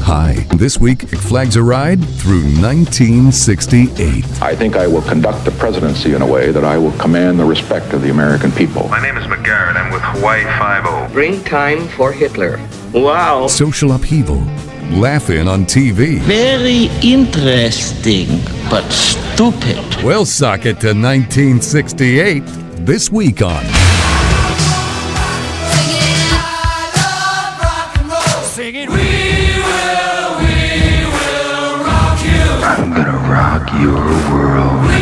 Hi. This week, it flags a ride through 1968. I think I will conduct the presidency in a way that I will command the respect of the American people. My name is McGarrett. I'm with Hawaii Five-0. Bring time for Hitler. Wow. Social upheaval. Laugh-In on TV. Very interesting, but stupid. We'll sock it to 1968 this week on I'm gonna rock your world. We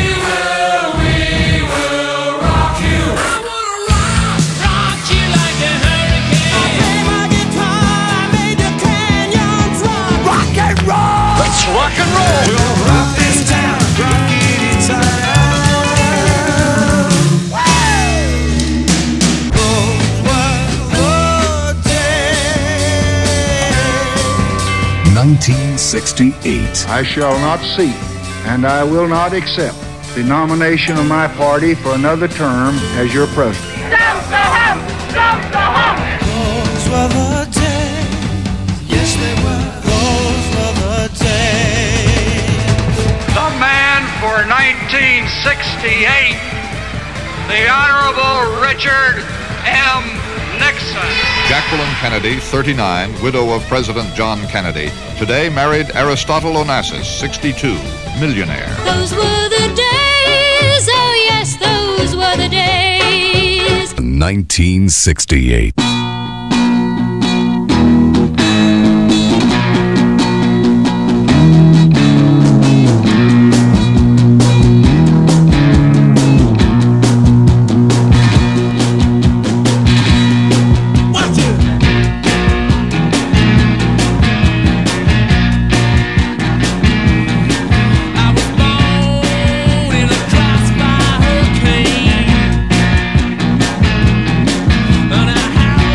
will rock you. I'm gonna rock you like a hurricane. I play my guitar, I made the canyons rock. Rock and roll. Let's rock and roll. We'll rock this town, rock it inside out. Those were the days. 1968. I shall not seek, and I will not accept, the nomination of my party for another term as your president. Those were the days. Yes, they were. Those were the days. The man for 1968, the Honorable Richard M. Nixon. Jacqueline Kennedy, 39, widow of President John Kennedy. Today married Aristotle Onassis, 62, millionaire. Those were the days, oh yes, those were the days. 1968. And I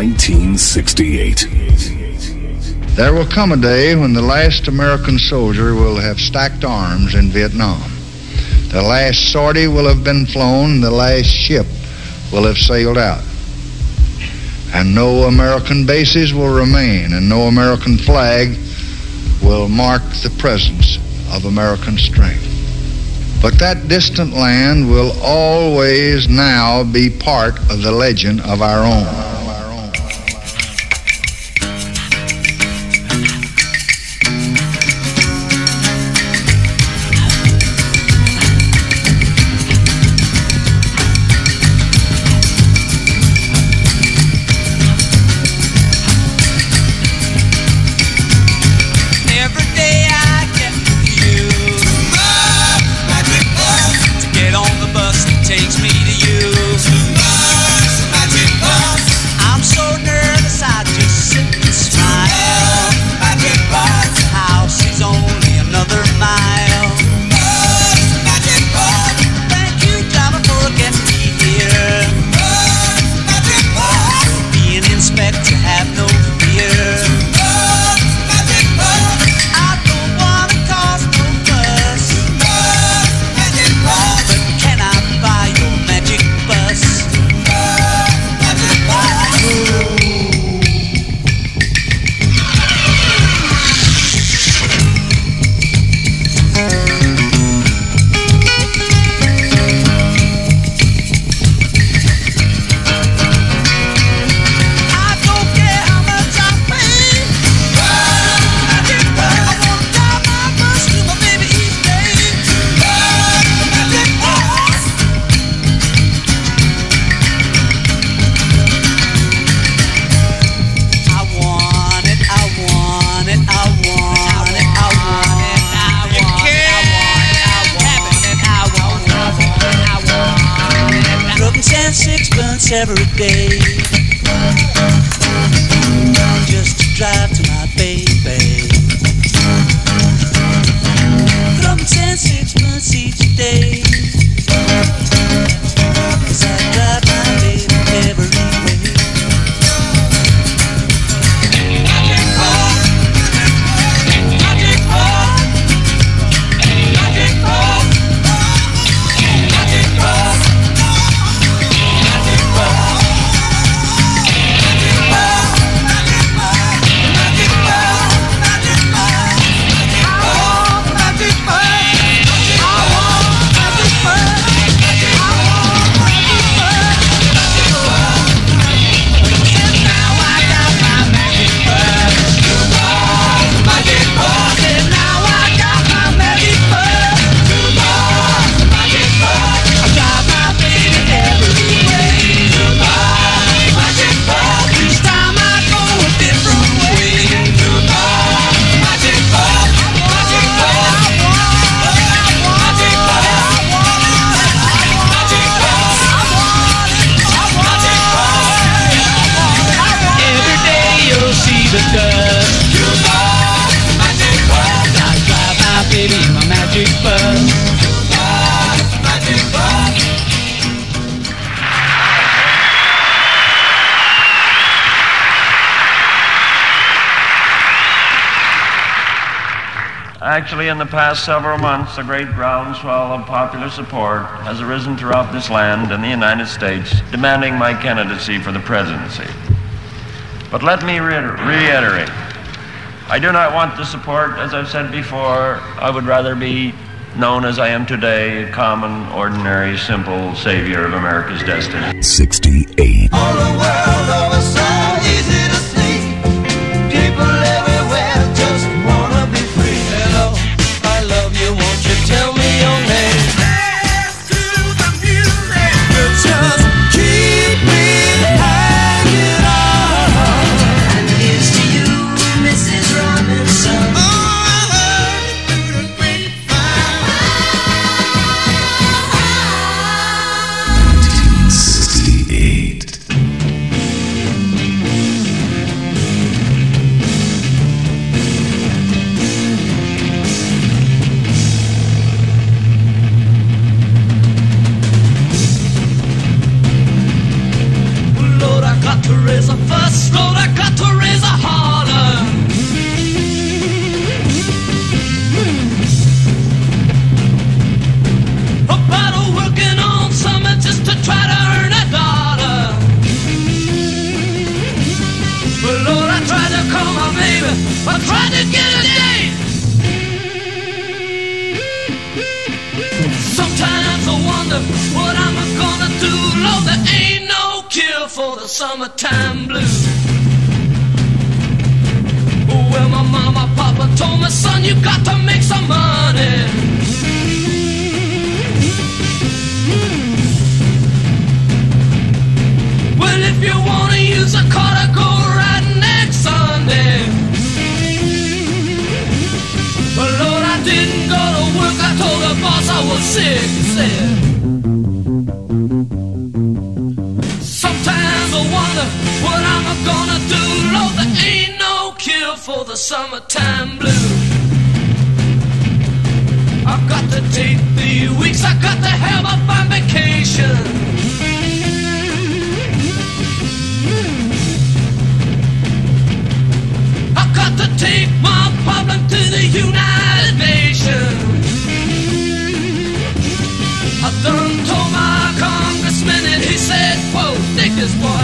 1968. There will come a day when the last American soldier will have stacked arms in Vietnam. The last sortie will have been flown, the last ship will have sailed out. And no American bases will remain, and no American flag will mark the presence of American strength. But that distant land will always now be part of the legend of our own. Every day, just to drive to my baby. From 10, 6 months each day, as I drive my baby every way. Actually, in the past several months, a great groundswell of popular support has arisen throughout this land and the United States demanding my candidacy for the presidency. But let me reiterate, I do not want the support, as I've said before. I would rather be known as I am today, a common, ordinary, simple savior of America's destiny. 68. All the world over so easy to see. People everywhere just wanna be free. Hello, I love you, won't you tell me your name? Dance to the music. Just keep me hanging on. And here's to you, Mrs. Robinson. Oh, I heard it through the grapevine. 1968. for the summertime blues. Well, my mama, papa told me, son, you got to make some money. Well, if you wanna use a car to go riding next Sunday. But Lord, I didn't go to work. I told the boss I was sick. He said, sometimes I wonder what I'm gonna do. Lord, there ain't no cure for the summertime blues. I've got to take 3 weeks. I got to have a fine vacation. I've got to take my problem to the United Nations. I done told my congressman and he said, whoa, take this boy.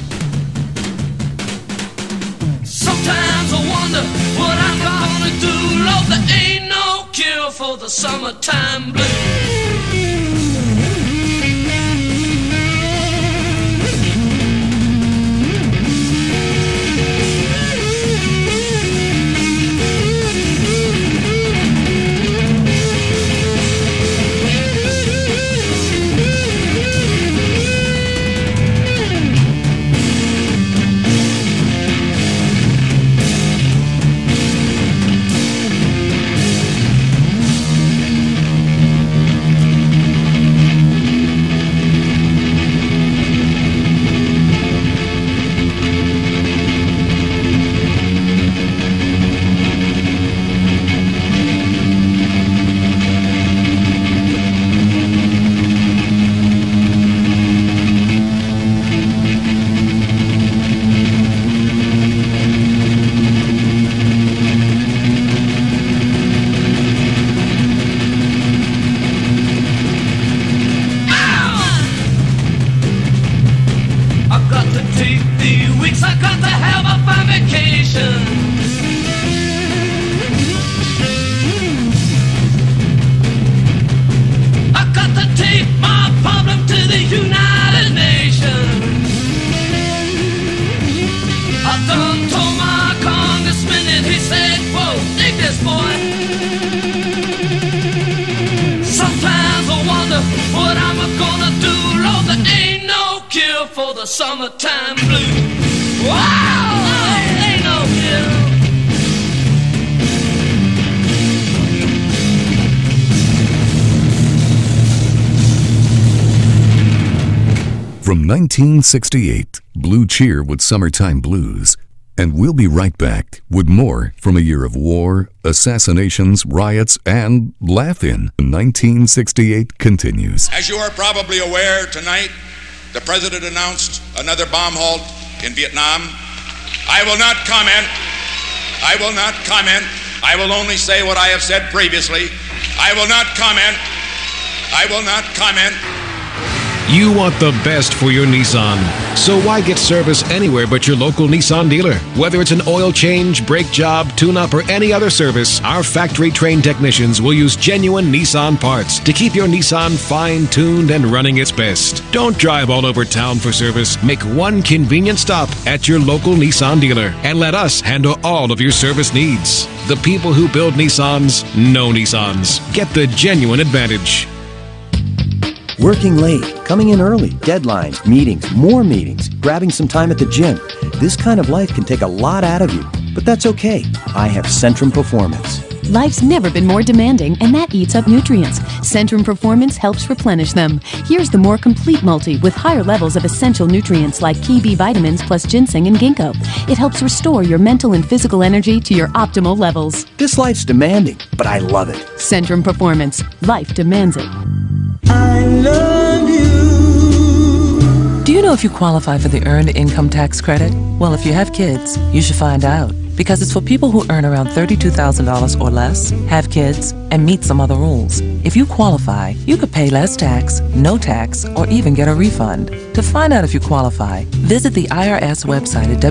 Sometimes I wonder what I'm gonna do. Lord, there ain't no cure for the summertime blues. Summertime blues. Wow! Oh, ain't no cure. From 1968, Blue Cheer with Summertime Blues. And we'll be right back with more from a year of war, assassinations, riots, and laugh-in. 1968 continues. As you are probably aware, tonight, the President announced another bomb halt in Vietnam. I will not comment. I will not comment. I will only say what I have said previously. I will not comment. I will not comment. You want the best for your Nissan, so why get service anywhere but your local Nissan dealer? Whether it's an oil change, brake job, tune-up, or any other service, our factory-trained technicians will use genuine Nissan parts to keep your Nissan fine-tuned and running its best. Don't drive all over town for service. Make one convenient stop at your local Nissan dealer and let us handle all of your service needs. The people who build Nissans know Nissans. Get the genuine advantage. Working late, coming in early, deadlines, meetings, more meetings, grabbing some time at the gym. This kind of life can take a lot out of you, but that's okay. I have Centrum Performance. Life's never been more demanding, and that eats up nutrients. Centrum Performance helps replenish them. Here's the more complete multi with higher levels of essential nutrients like Key B vitamins plus ginseng and ginkgo. It helps restore your mental and physical energy to your optimal levels. This life's demanding, but I love it. Centrum Performance. Life demands it. I love you. Do you know if you qualify for the Earned Income Tax Credit? Well, if you have kids, you should find out. Because it's for people who earn around $32,000 or less, have kids, and meet some other rules. If you qualify, you could pay less tax, no tax, or even get a refund. To find out if you qualify, visit the IRS website at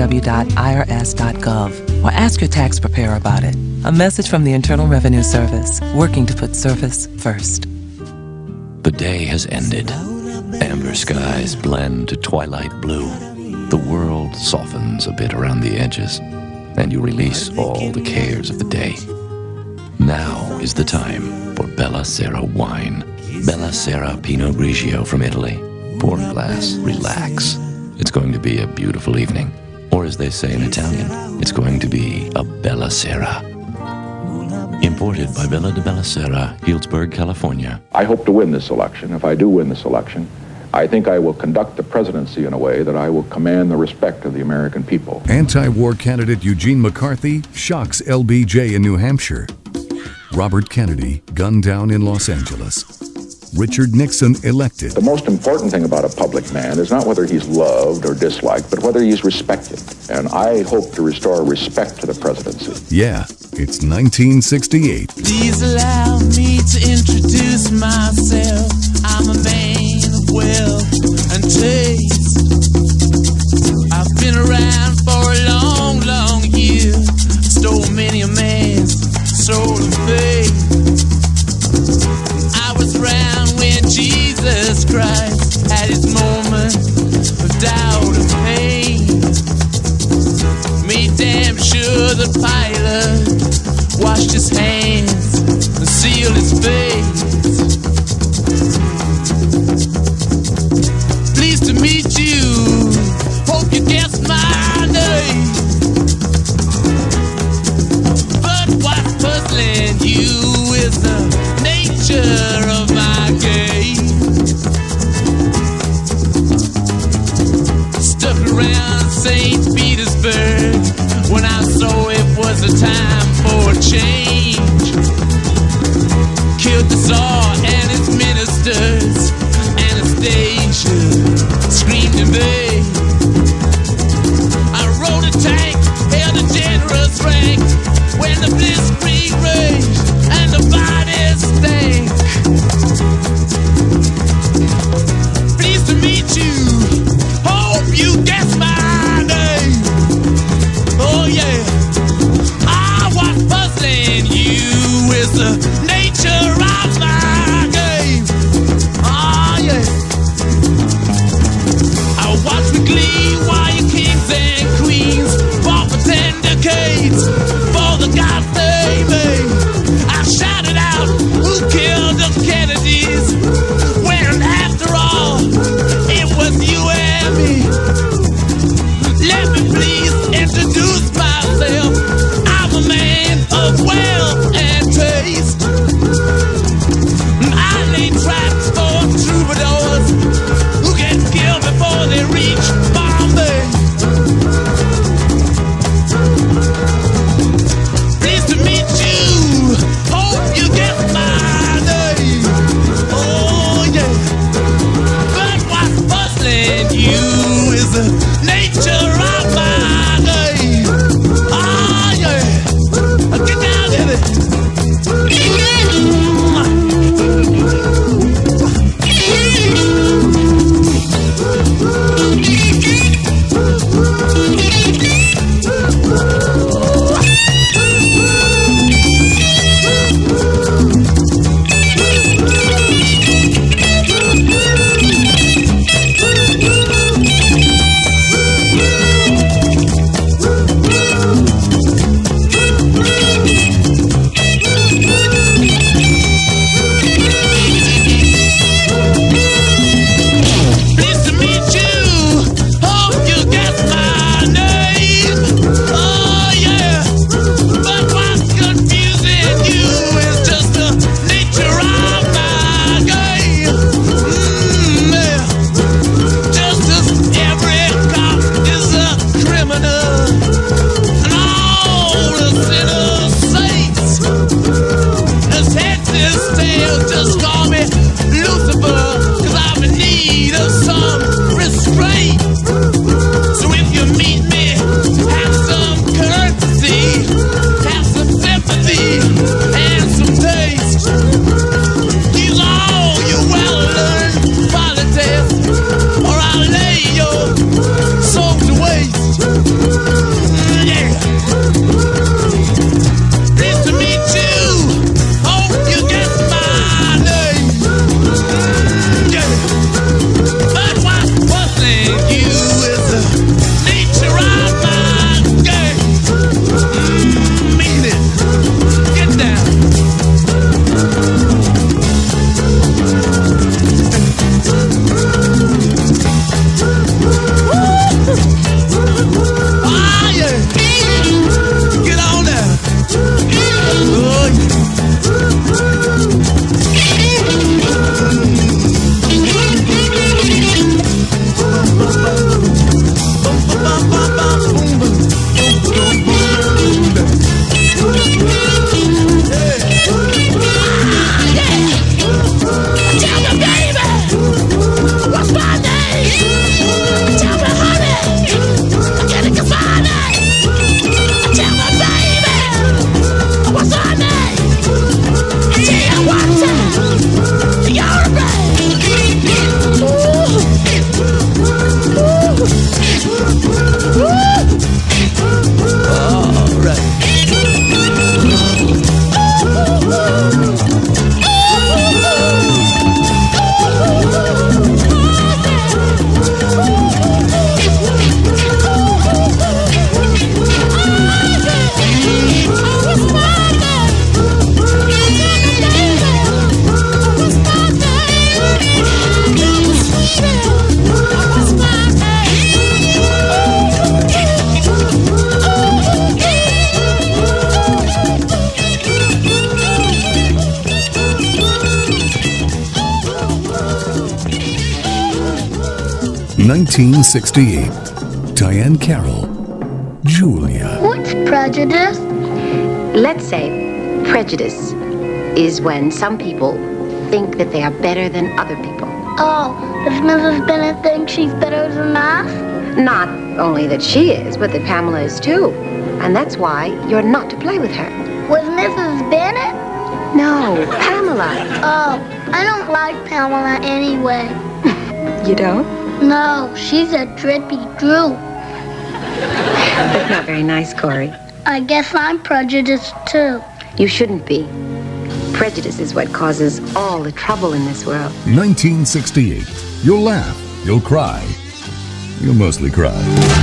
www.irs.gov or ask your tax preparer about it. A message from the Internal Revenue Service, working to put service first. The day has ended, and Amber skies blend to twilight blue. The world softens a bit around the edges, and you release all the cares of the day. Now is the time for Bella Sera wine. Bella Sera Pinot Grigio from Italy. Pour a glass, relax. It's going to be a beautiful evening. Or as they say in Italian, it's going to be a Bella Sera. Imported by Villa de Bella Sera, Healdsburg, California. I hope to win this election. If I do win this election, I think I will conduct the presidency in a way that I will command the respect of the American people. Anti-war candidate Eugene McCarthy shocks LBJ in New Hampshire. Robert Kennedy gunned down in Los Angeles. Richard Nixon elected. The most important thing about a public man is not whether he's loved or disliked, but whether he's respected. And I hope to restore respect to the presidency. Yeah, it's 1968. Please allow me to introduce myself. I'm a man of wealth and taste. I've been around for a long, long year. Stole many a man's soul of faith. I was around when Jesus Christ had his moment of doubt and pain. Made damn sure the pilot washed his hands and sealed his face. Pleased to meet you. Hope you guessed my name. But what's puzzling you is the nature of my game. Stuck around St. Petersburg when I saw it was a time for a change. Killed the Tsar and his ministers. Anastasia screamed in vain. I rode a tank, held a generous rank when the blitzkrieg raged and the bodies stank. Pleased to meet you. Hope you guess my name. Oh yeah. What's puzzling you is the nature of my game. Oh yeah. I watch with glee while your kings and queens fought for 10 decades for the gods they made. I shouted out, who killed the Kennedys? When after all, it was you and me. Let me please introduce myself. I'm a man of wealth and taste. 1968. Diane Carroll. Julia. What's prejudice? Let's say prejudice is when some people think that they are better than other people. Oh, does Mrs. Bennett think she's better than us? Not only that she is, but that Pamela is too. And that's why you're not to play with her. With Mrs. Bennett? No, Pamela. Oh, I don't like Pamela anyway. You don't? No, she's a drippy droop. That's not very nice, Corey. I guess I'm prejudiced too. You shouldn't be. Prejudice is what causes all the trouble in this world. 1968. You'll laugh. You'll cry. You'll mostly cry.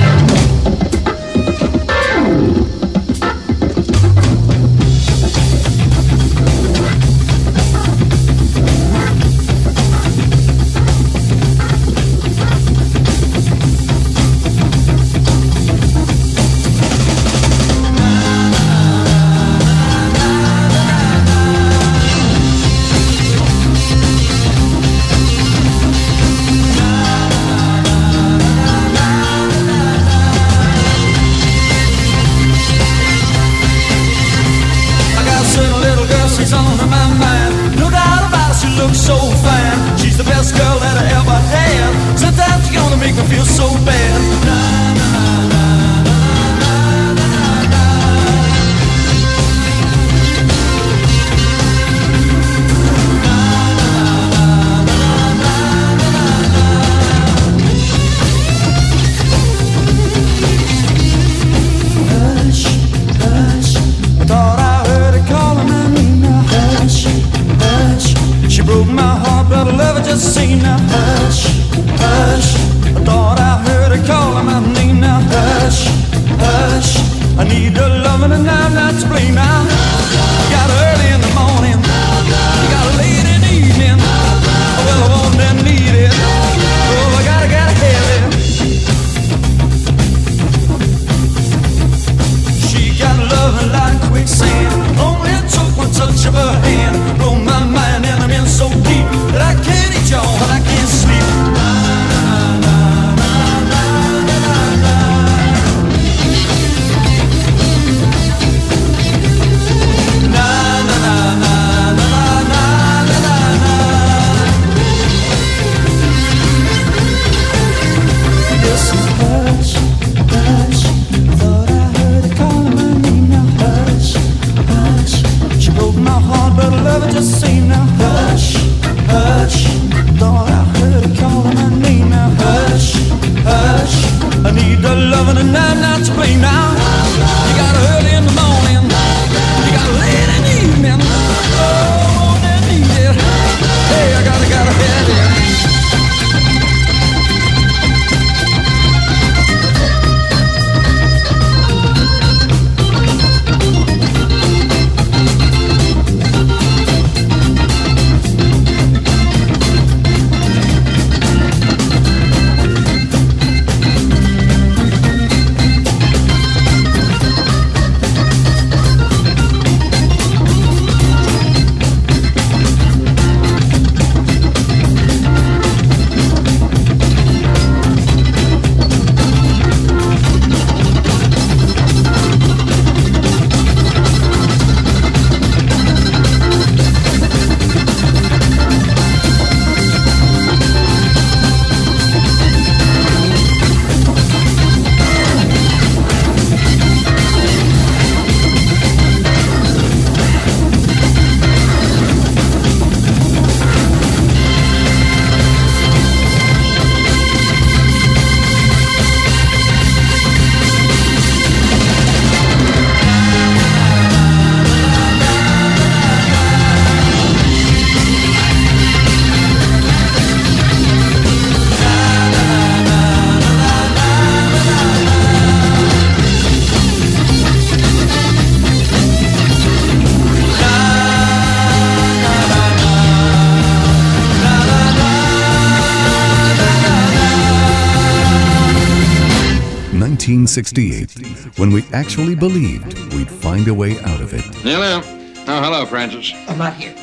when we actually believed we'd find a way out of it. Hello. Oh, hello, Francis. I'm not here.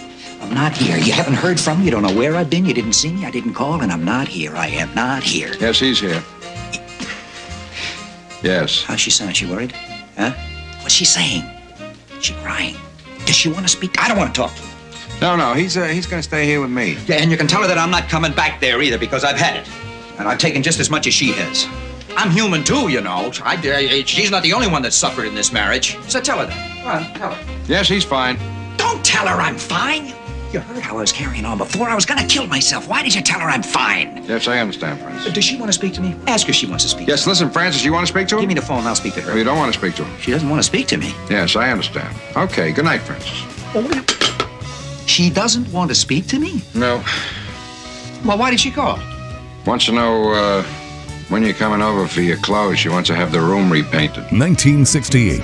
I'm not here. You haven't heard from me. You don't know where I've been. You didn't see me. I didn't call, and I'm not here. I am not here. Yes, he's here. Yes. How's she sound? She worried? Huh? What's she saying? Is she crying? Does she want to speak? I don't want to talk to her. No, he's going to stay here with me. Yeah, and you can tell her that I'm not coming back there either because I've had it. And I've taken just as much as she has. I'm human too, you know. She's not the only one that suffered in this marriage. So tell her that. Come on, tell her. Yes, he's fine. Don't tell her I'm fine. You heard how I was carrying on before. I was going to kill myself. Why did you tell her I'm fine? Yes, I understand, Francis. Does she want to speak to me? Ask her if she wants to speak. Yes, listen, Francis, you want to speak to her? Give me the phone and I'll speak to her. Oh, you don't want to speak to her? She doesn't want to speak to me. Yes, I understand. Okay, good night, Francis. She doesn't want to speak to me? No. Well, why did she call? Wants to know, when you're coming over for your clothes. She wants to have the room repainted. 1968.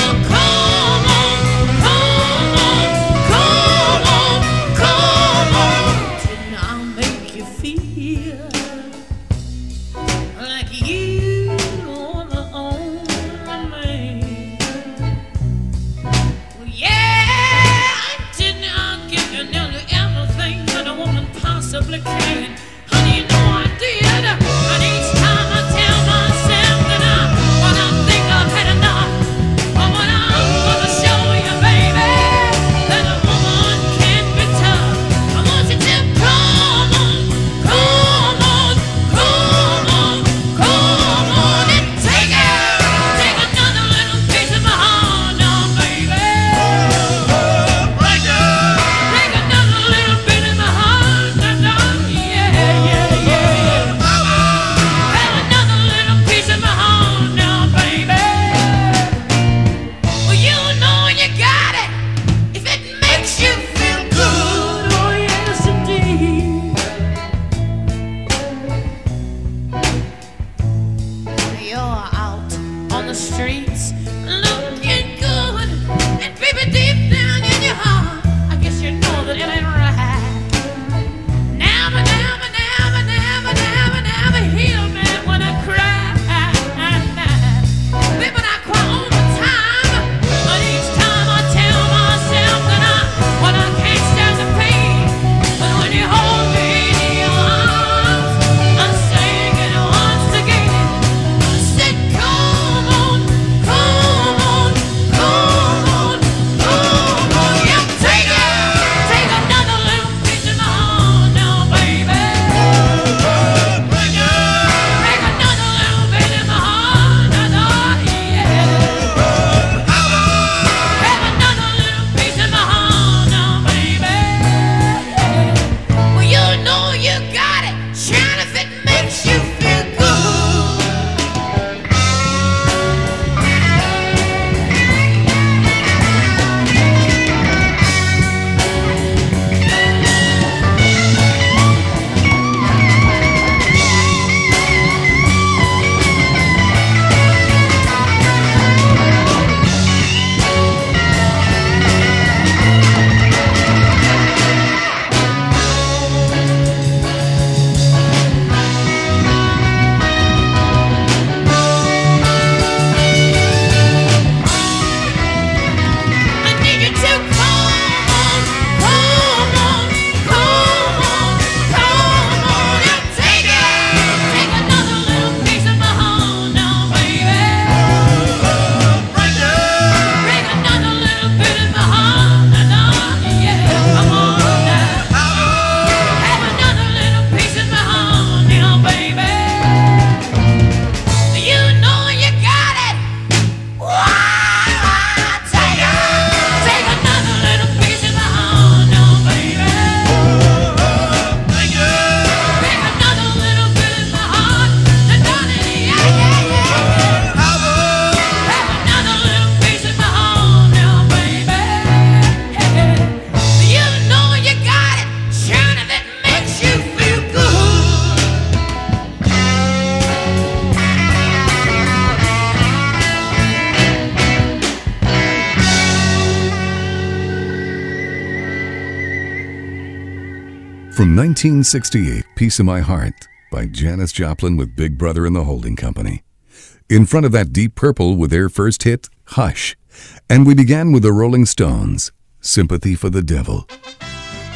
From 1968, Piece of My Heart by Janis Joplin with Big Brother and the Holding Company. In front of that, Deep Purple with their first hit, Hush. And we began with the Rolling Stones, Sympathy for the Devil.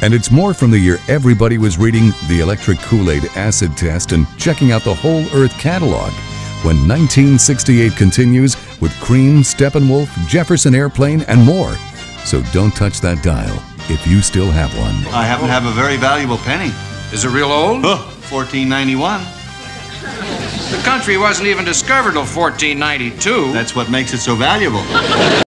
And it's more from the year everybody was reading the electric Kool-Aid acid test and checking out the whole Earth catalog, when 1968 continues with Cream, Steppenwolf, Jefferson Airplane, and more. So don't touch that dial if you still have one. I happen to have a very valuable penny. Is it real old? $14.91. The country wasn't even discovered till 1492. That's what makes it so valuable.